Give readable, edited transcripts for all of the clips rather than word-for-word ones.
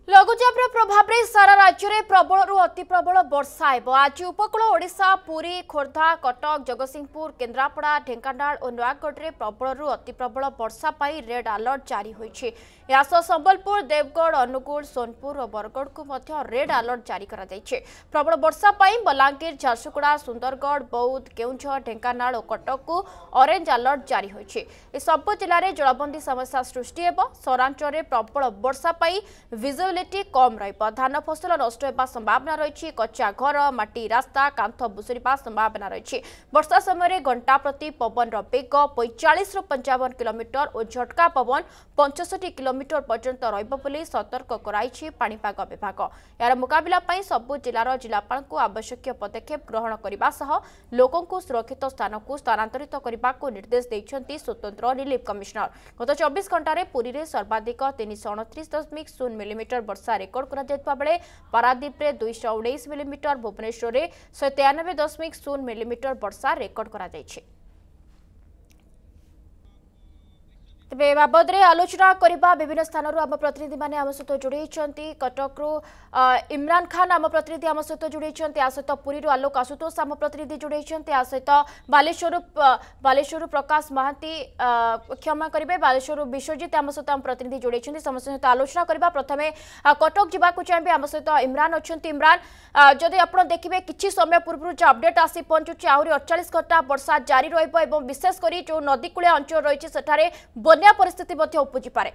लघुचाप प्रभाव में सारा राज्य में प्रबल अति प्रबल वर्षा हेब। आज उपकूल ओडिशा पुरी खोर्धा कटक जगतसिंहपुर केन्द्रापड़ा ढेंकानाल और नयागढ़ में प्रबल अति प्रबल वर्षा पाई रेड अलर्ट जारी होइछि। यासह संबलपुर देवगढ़ अनुगुल सोनपुर और बरगढ़ को मध्य रेड अलर्ट जारी करा जाइछि। प्रबल वर्षा पाई बलांगीर झारसुगुड़ा सुंदरगढ़ बौद्ध केउंझर ढेंकानाल और कटक को ऑरेंज अलर्ट जारी होइछि। ए सब जिले में जलबंदी समस्या सृष्टि हेब। सहरांचल में प्रबल वर्षा पाई विजिबिलिटी कम रहिब। धान फसल नष्ट होगा संभावना रही। कच्चा घर माटी रास्ता कांथ भुशुरिबा संभावना रही। वर्षा समय घंटा प्रति पवन बेग 45 ରୁ 55 किलोमीटर और झटका पवन 65 किलोमीटर पर्यंत रहिब बोली सतर्क कराइछि पाणीपाग विभाग। यार मुकाबला पई सबु जिलार जिलापाल को आवश्यक पदक्षेप ग्रहण करने सह लोकों को सुरक्षित स्थान को स्थानांतरित करने को निर्देश देइछन्ति स्वतंत्र रिलीफ कमिश्नर। गत 24 घंटे पुरी में सर्वाधिक 329.0 मिलीमीटर वर्षा रेकर्ड करा जायतबा बेले पारादीप रे 219 मिलीमीटर भुवनेश्वर रे 193.0 मिलीमीटर वर्षा रेकर्ड करा जायछि। तेज बाबद में आलोचना करने विभिन्न स्थान आम प्रतिनिधि मैंने आम सहित जोड़ी कटक इमरान खान आम प्रतिनिधि आम सहित जोड़ी सहित पुरी आलोक आशुतोष आम प्रतिनिधि जोड़ी सहित बालेश्वर प्रकाश महांती क्षमा करेंगे बालेश्वर विश्वजित आम सहित आम प्रतिनिधि जोड़ी समस्त सहित आलोचना करवा। प्रथम कटक जावाक चाहिए आम सहित इमरान अच्छा। इमरान जदि आप देखिए किसी समय पूर्व जो अपडेट आसी पहुंचुची आहरी 48 घंटा वर्षा जारी रहिबो विशेषकर जो नदीकूल अंचल रही बन्या परिस्थिति उपजी पारे।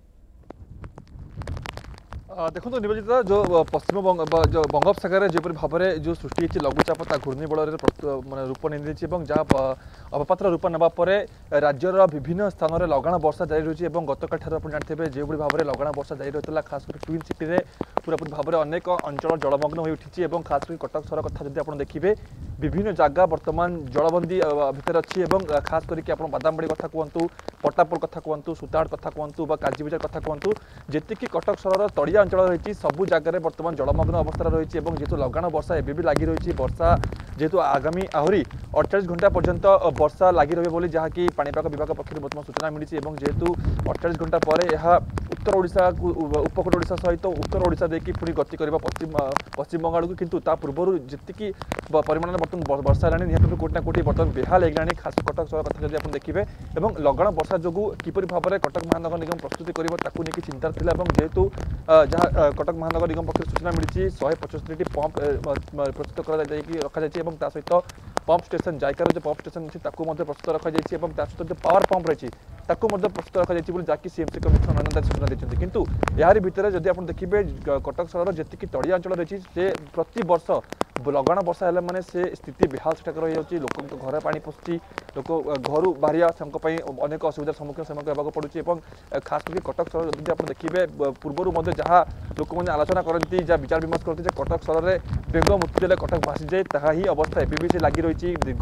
देखो निवेदिता जो पश्चिम जो बंगोपसागर जो भाव में जो सृष्टि होती लघुचाप घूर्णिबल मानने रूप नहीं जहाँ अवपात्र रूप ना राज्यर विभिन्न स्थान में लगाण वर्षा जारी रही है। गतकाल जानते हैं जो भाव में लगाण वर्षा जारी रही है खास कर ट्विन सिटी में पूरापूरी भाव में अनेक अंचल जलमग्न हो उठी खास कर कटक सहर कथा जब आप देखिए विभिन्न जगह बर्तमान जलबंदी भितर अच्छी खास करके आप बादामबाड़ी कथा कहतु पटापुर कथा कहतु सुताड़ कथा कहतु काजी बजार कथा कहतु जी कटक सहर तड़िया अंचल रही सबू जगह बर्तमान जलमग्न अवस्था रही जेहेतु लगाण वर्षा एवं भी लगी रही वर्षा जेहेतु आगामी आहरी 48 घंटा पर्यंत वर्षा लगी रही जहाँकि पाणीपाग विभाग पक्ष बर्तमान सूचना मिली जेहेतु 48 घंटा पर यह उत्तर ओडिशा उपकूल ओडिशा सहित उत्तर ओडिशा देखिए पुणी गति कर पश्चिम बंगाल को किंतु ता पूर्व जी परिमाण बर्तमान वर्षा है निहत कोटना कोटी बर्तमान बेहाल होगा खास कटक सहर कथा जब आप देखिए लगाण वर्षा जो किपर भाव में कटक महानगर निगम प्रस्तुति कर चिंता था जेहेतु जहाँ कटक महानगर निगम पक्ष सूचना मिली 175 पंप प्रस्तुत रखा सहित पंप स्टेशन जायकार जो पंप स्टेशन अच्छी प्रस्तुत रखा सहित जो पावर पंप रही प्रस्तुत रखा जहाँकि सीएमसी कमिश्नर नंदा सूचना देते किंतु यार भितर जब आप देखिए कटक सहर जी तड़िया अंचल रही से प्रति वर्ष लगाण वर्षा है माने से स्थिति बेहाल सेठाक रही लोक घर पानी पशुची लोक घर बाहर अनेक असुविधार सम्मुखीन होगा पड़ुची खास करके कटक सहर जब आप देखिए पूर्व जहाँ लोक मैंने आलोचना करती जहाँ विचार विमर्श करती कटक सहर में बेग मुक्ति कटक भासी जाए ता ही अवस्था एवं भी लगी रही दीर्घ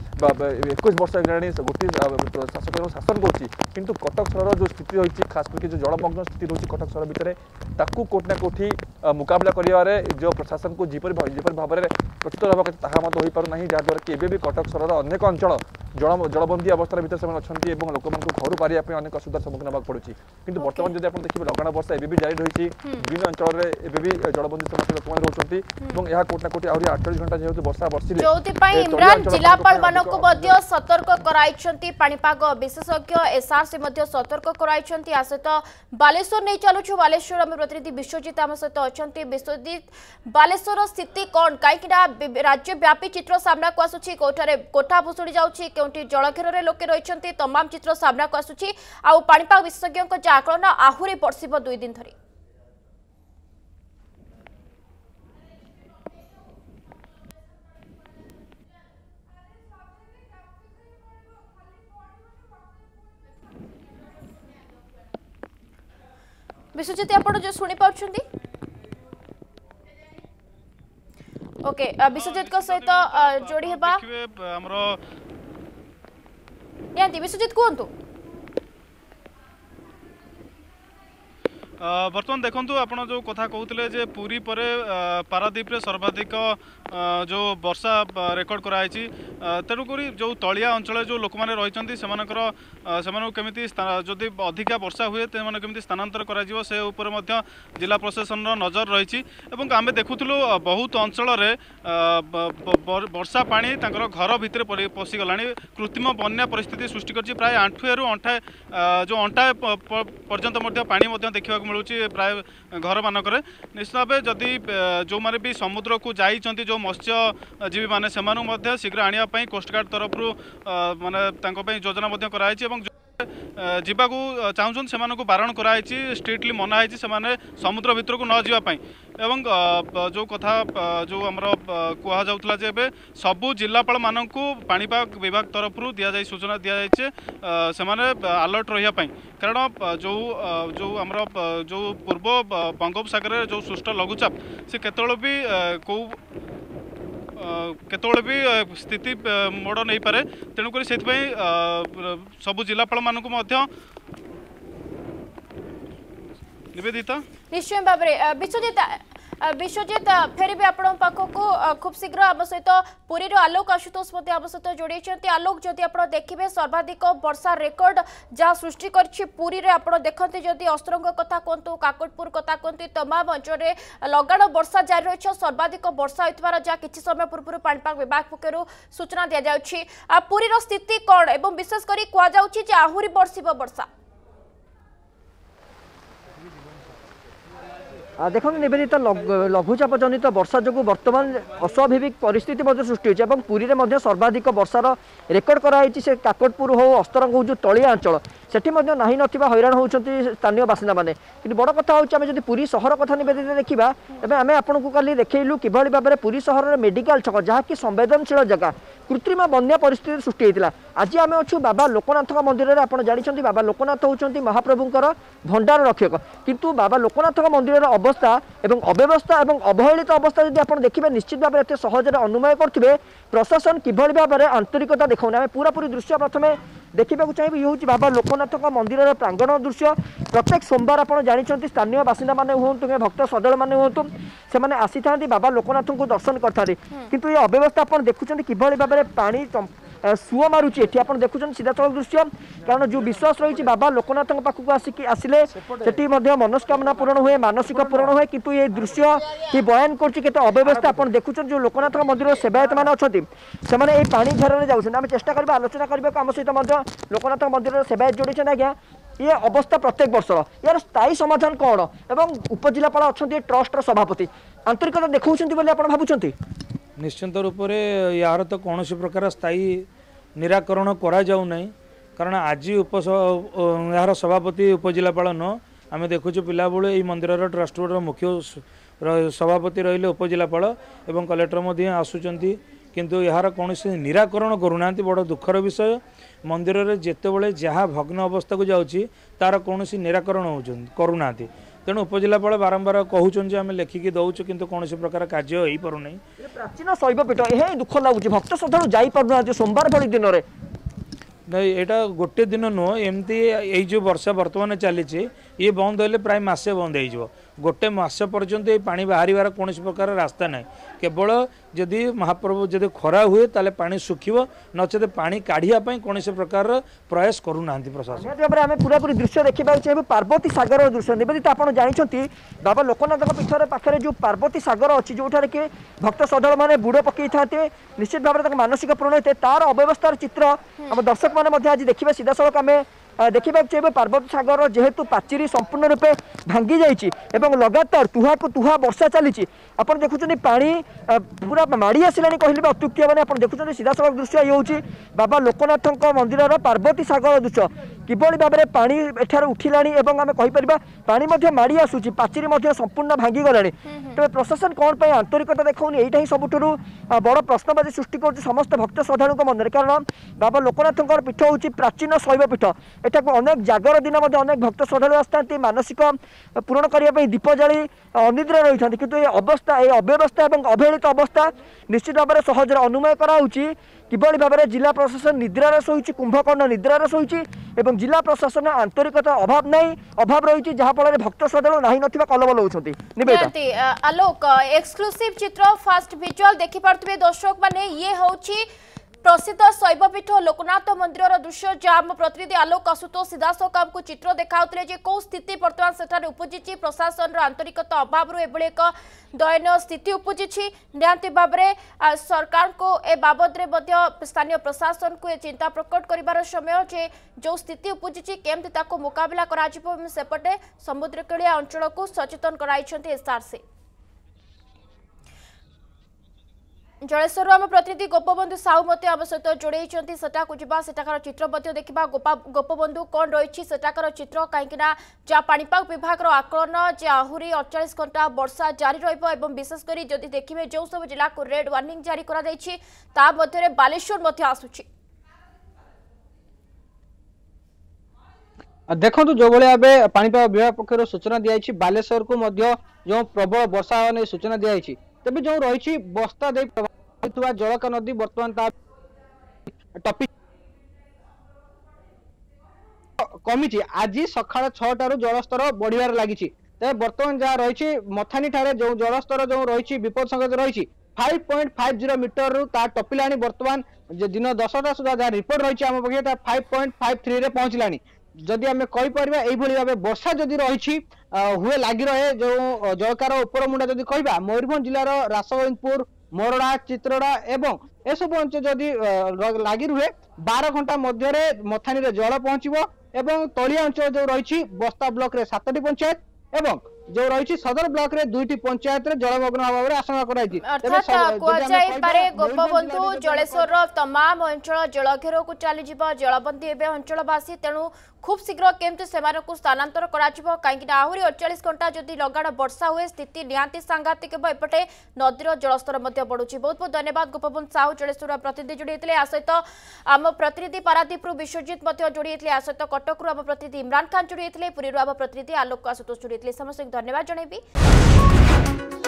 21 वर्ष होगा गोटे शासक शासन करुँच कटक सहर जो स्थिति रही खास करके जो जलमग्न स्थिति रही कटक सहर भितर ताकू कोटना कोठी मुकाबला करिवारे जो प्रशासन को जीपर भाव में प्रस्तुत रहा ताहा मत हो पारना जहाँद्वारा कि एवं भी कटक सहर अनेक अंचल जलबंदी अवस्था भितर से अच्छा लोक घर बाहर अनेक असुविधार सम्मुखीन होगा पड़ुची किंतु बर्तमान जब आप देखिए लगाण वर्षा एवं भी जारी रही विभिन्न अंचल में एवं भी जलबंदी समस्या लोक मैंने रोच यहाँ कोटना कोटी आहरी 48 घंटा जेहेतु वर्षा बर्षिले इमरान जिलापाल मानक सतर्क कराइछन्ति पाणीपाग विशेषज्ञ एसआरसी सतर्क कराइछन्ति। आ सहित बालेश्वर नहीं चलुछु बालेश्वर आम प्रतिनिधि विश्वजित आम सहित अच्छा। विश्वजित बालेश्वर स्थिति कौन कहीं राज्यव्यापी चित्र सामना को आसुची कोठारे कोठा भुशुड़ी जाउची केउंठी जलघेर लोके रहिछन्ति तमाम चित्र सामना को आसुची आ पाणीपाग विशेषज्ञ आकलन आहुरी बर्षिब 2 दिन धरी। विश्वजित आप जो शुणी पार्टी ओके विश्वजित सहित जोड़ी विश्वजित कहतु बर्तमान देखूँ आप जो कथा कहते जे पुरी पर पारादीप रे सर्वाधिक जो वर्षा रेकर्ड कराई तेणुक जो तलिया अंचल जो लोक मैंने रही से केमी जदि अधिका वर्षा हुए केमी स्थानांतर कर जिला प्रशासन नजर रही आम देखुलु बहुत अंचल वर्षा पानी घर भितर पशिगला कृत्रिम बन्या परिस्थिति सृष्टि कर प्राय आंठुएरु अंठाए जो अंठाए पर्यंत पानी देखा मिलूँ प्राय घर मानक निश्चित भाव जदि जो मैंने भी समुद्र को जाइंट जो मत्स्यजीवी मैंने से शीघ्र आने कोस्टगार्ड तरफ माने योजना कराई जीवाकू चाहूँ से बारण कराई स्ट्रिक्टली मनाई से समुद्र भितर को न जावाई एवं जो कथा जो आमर कहला जे सबू जिलापाल मानू पाणीपाग विभाग तरफ दि जाए सूचना दि जाए से अलर्ट रही कारण जो जो आमर जो पूर्व बंगोपसागर जो सृष्ट लघुचाप से केतल भी कौ केतल भी स्थिति मोड़ नहीं पारे तेणुक से सबू जिलापाल मानू निवेदिता निश्चय भाव विश्वजित फेर भी आपण पाखक खूब शीघ्र आम सहित पुरी आलोक आशुतोष आम सहित जोड़ी आलोक जदि आप देखिए सर्वाधिक वर्षा रेकर्ड जहाँ सृष्टि करी आप देखते जदि अस्त्रंग कथा कहतु काकटपुर कथा कहतु तमाम अंचल लगाण वर्षा जारी रही सर्वाधिक वर्षा होता जहाँ किसी समय पूर्व पाणीपाग विभाग पक्षर सूचना दि जाऊँगी पुरी स्थिति कौन और विशेषकर कहुच्छी आहरी बर्षिब वर्षा देखो निवेदिता लघुचाप जनित वर्षा जो बर्तमान अस्वाभाविक परिस्थिति सृष्टि होती पुरी में सर्वाधिक वर्षार रेकर्ड कराई से काकटपुर हो अस्तरंग हो जो तलिया अंचल सेठी नहीं नथिबा हैरान होउछंती स्थानीय बासिंदा माने किंतु बड़ कथा होउछ आमे जदि पुरी शहर कथा निवेदिता देखिबा एबे आमे आपनकु काली देखैलु किभଳି भाबरे पुरी शहर रे मेडिकल छक जहा कि संवेदनशील जगह कृत्रिम बन्या परिस्थिति सृष्टि होता आज आम अच्छु बाबा लोकनाथ मंदिर में आपड़ जानते बाबा लोकनाथ होती महाप्रभुंर भंडार रक्षक किंतु बाबा लोकनाथ मंदिर अवस्था एवं अव्यवस्था और अवहेलित अवस्था जब आप देखिए निश्चित भाव एत सहजरे अनुमय करेंगे प्रशासन किभଳି भाव में आंतरिकता देखा आम पूरापूरी दृश्य प्रथम देखा चाहिए ये हूँ बाबा लोकनाथ मंदिर प्रांगण दृश्य प्रत्येक सोमवार आप जानते स्थानीय बासिंदा मैंने हूँ भक्त सदल मैंने हूँ से आसी था बाबा लोकनाथ को दर्शन करते किंतु ये अव्यवस्था आप देखुं किभଳି भाव में पानी सुओ मारुची एठी आपण देखुछन सीधा सड़क दृश्य कारण जो विश्वास रही बाबा लोकनाथ पाखक आसिक आसिले सेठी मनोस्कामना पूरण हुए मानसिक पूरण हुए किंतु ये दृश्य कि बयान करछि अव्यवस्था आपण देखुछन जो लोकनाथ मंदिर सेवायत मान अछथि से माने ए पानी झर रे जाउछन आमे चेष्टा करबा आलोचना करबा आम सहित मध्य लोकनाथ मंदिर सेवायत जोड़ीछन आज्ञा ये अवस्था प्रत्येक वर्ष यार स्थायी समाधान कौन एवं उपजिलापाल अच्छा ट्रस्ट सभापति आंतरिकता देखा बोले आप भावुं निश्चिंत रूप से यार तो कौन प्रकार स्थायी निराकरण करा जाऊ नहीं कारण आज यार सभापति उपजिलापाल न आम देखु पिला बेलू ये मंदिर ट्रस्ट बोर्ड मुख्य सभापति रहिले उपजिलापाल एवं कलेक्टर आसुंच किंतु यार कौन निराकरण करूना बड़ दुखर विषय मंदिर में जितेबले जहाँ भग्न अवस्था को जाऊँगी तार कौन निराकरण करूना तेणु उपजिलापाल बारंबार कहूँ आम लेखिकी दौचु किंतु कौन प्रकार कार्य हो पारना प्राचीन शैवपीठ यह दुख लगुच भक्त श्रद्धा जापार सोमवार भली दिन में नहीं यहाँ गोटे दिन नुह एमती ये जो वर्षा बर्तमान चली ये बंद हेल्ले प्राय मसे बंद हो गोटे मस पर्यंत ये पानी बाहर कौन प्रकार रास्ता ना केवल जदि महाप्रभु जदि खरा हुए ताले पानी सुखिब नचेत पानी काढ़ियापाई कौन प्रकार प्रयास करूना प्रशासन आम पूरापूरी दृश्य देखा चाहिए पार्वती सागर दृश्य निवेदित आप जानते बाबा लोकनाथ पीठर पाखे जो पार्वती सागर अच्छी जो कि भक्त श्रद्धा मैंने बुड़ पकई था निश्चित भाव में मानसिक पूरण होते तार अव्यवस्थार चित्र आम दर्शक मैंने आज देखिए सीधा सड़क आम देखा चाहिए पार्वती सागर जेहेतु पाचेरी संपूर्ण रूपे भांगी जाइए लगातार तुहा को तुहा वर्षा चली आप देखुं पानी पूरा माड़ी आसला कहले भी अत्युक्ति मैंने आप देखुं सीधा सड़क दृश्य ये हूँ बाबा लोकनाथ मंदिर पार्वती सागर दृश्य किभଳି भाव में पानी एठार उठिला आम कहीपर पानी माड़ी आसूँ पाचेरी संपूर्ण भांगी गला तेज प्रशासन कौन पर आंतरिकता देखा यहीटा ही सबुठ बड़ प्रश्नवाची सृष्टि कर समस्त भक्त श्रद्धा मन में कारण बाबा लोकनाथ पीठ हूँ प्राचीन शैवपीठ एटा अनेक जागर दिन अनेक भक्त श्रद्धा आसता मानसिक पूरण करने दीप जाली अनिद्रा रही था किंतु ये अवस्था ये अव्यवस्था और अवहेलित अवस्था निश्चित भाव में सहज अनुमय कराऊँच किभली भाव में जिला प्रशासन निद्रार शोची कुंभकर्ण निद्रार शोची एवं जिला प्रशासन आंतरिकता अभाव नहीं अभाव रही जहाँफल भक्त श्रद्धालु नहीं नथिबा कलबल होउछंती। निवेदिता आलोक एक्सक्लूसिव चित्र फास्ट विजुअल देखि पारथुबे दर्शक माने ये होची प्रसिद्ध शैवपीठ लोकनाथ मंदिर दृश्य जहाँ आम प्रतिनिधि आलोक आशुतोष सीधासख आमको चित्र देखाउतले जे कौ स्थिति बर्तमान सेठारे उपजिछि प्रशासन आंतरिकता अभाव एभली एक दयनीय स्थिति उपजिछि। निहांती भाव में सरकार को ए बाबद रे स्थानीय प्रशासन को चिंता प्रकट करिवार समय जे जो स्थिति उपजिछि केमति ताको मुकाबला कराजिबो सेपटे समुद्रकूलिया अंचल को सचेतन कराइछन्ति एसआरसी। जलेश्वर आम प्रतिनिधि गोपबंधु साहू आम सहित जोड़े सेठाकार चित्र देखा गोपबंधु कौन रही सेठाकार चित्र कहीं जहाँ पाणीपाग विभाग आकलन जे आहरी 48 घंटा वर्षा जारी रही विशेषकर जदि देखिए जो सब जिला को रेड वार्निंग जारी कर बालेश्वर आसुची। देखो जो भाई पाणीपाग विभाग पक्षर सूचना दी बालेश्वर को जो प्रबल वर्षा नहीं सूचना दी तेज जो रही बस्ता दे प्रभावित जलका नदी बर्तमान टपी कमी आज सका 6 जलस्तर बढ़िबार लगी तेज बर्तमान जहाँ रही मथानी ठारे जो जलस्तर जो रही विपद संकेत रही 5.50 मीटर रु टपिला बर्तमान दिन 10टा सुधा जहाँ रिपोर्ट रही आम पक्षे 5.53 रे पहुँचला जदि आम कहीपर भाव वर्षा जदि रही हुए लगी रहे जो जलकार उपर मुंडा जदि कह मयूरभंज जिलार रासगोविंदपुर मोरडा चित्रोड़ा एवं एसबू अंचल जदि लगी रुहे 12 घंटा मध्य मथानी रे जल पहुँचो एवं तलिया अंचल जो रही बस्ता ब्लॉक रे 7टी पंचायत एवं जो रही सदर ब्लॉक रे 2टी पंचायत रे जलमग्न भाव में आशंका कराई गोपबंधु जलेश्वर तमाम अंचल जलघेर को चली जलबंदी एवं अंचलवासी तेणु खूब शीघ्र केमती स्थानांतर कहीं आहरी 48 घंटा जदि लगाण वर्षा हुए स्थिति निहांती सांघातिक एपटे नदीर जलस्तर बढ़ुची। बहुत बहुत धन्यवाद गोपबंधु साहू जलेश्वर प्रतिनिधि जोड़ी आ सहित आम प्रतिनिधि पारादीप विश्वजित जोड़ी आ सहित कटक आम प्रतिनिधि इमरान खान जोड़ी पुरी आम प्रतिनिधि आलोक आशुतोष जोड़ी समस्त धन्यवाद जनइबी।